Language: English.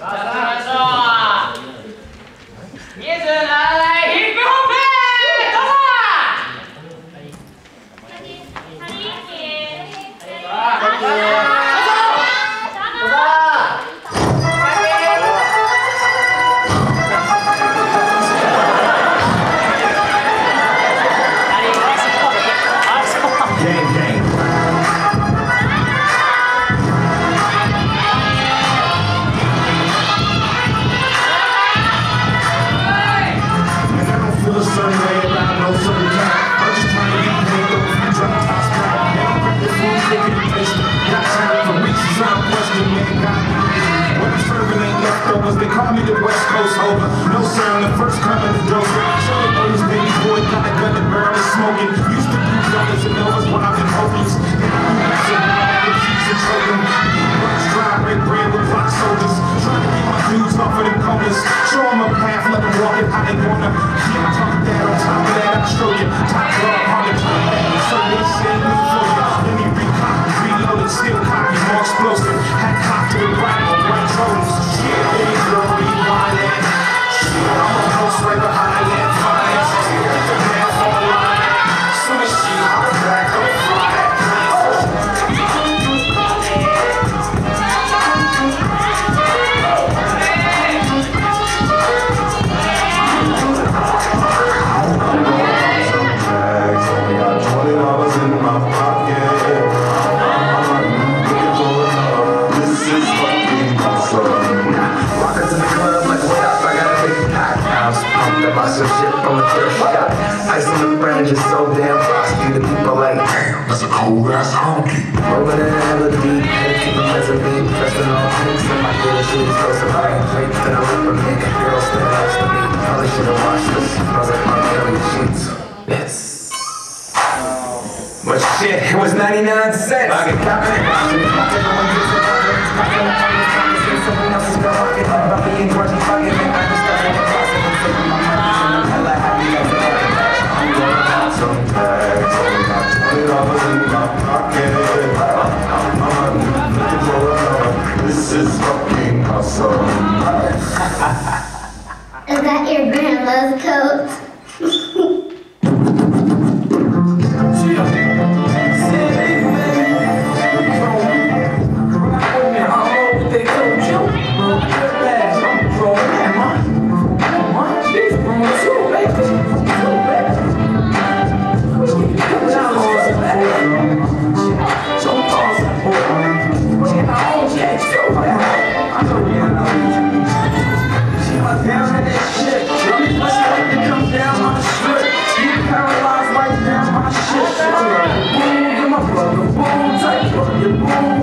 They call me the West Coast Homer. No sound, the first coming to dope. Show the boys, baby boy, got a gun and barrel is smoking. Used to do dollars and dollars when I've been hopeless. Dry red bread with black soldiers. Trying to get my dudes off of them comas. Show them a path, let them walk it how they wanna. Yeah, talk that on top of that, I'll show you. Top love, on the top of that. So they say me for you. Let me reload it, still copy, more explosive. Hat cocked to the right on white shoulders. Yeah, baby girl, rewind that. Shit, I'm a post right behind that fire. Get the math on the line. Soon as she hop back, I'm fly. Some shit from a thrift shop. Ice on the fringe is so damn frosty. The people like, damn, that's a cold ass honky. Rolling in hella deep, headed to the mezzanine. Pressing all pinks in my little shoes. Close to my draped in a rubber mink. Girl still next to me. Probably should've washed this. Smells like my daily sheets. Yes. But shit, it was 99 cents. I get copping it. Everyone gets it. Someone else's girl rocking. About being grudgy fucking. And I just started to cross it and taking my money. Some tags, only got $20 in my pocket. I'm looking for another. This is fucking awesome. Is that your grandma's coat? Boom,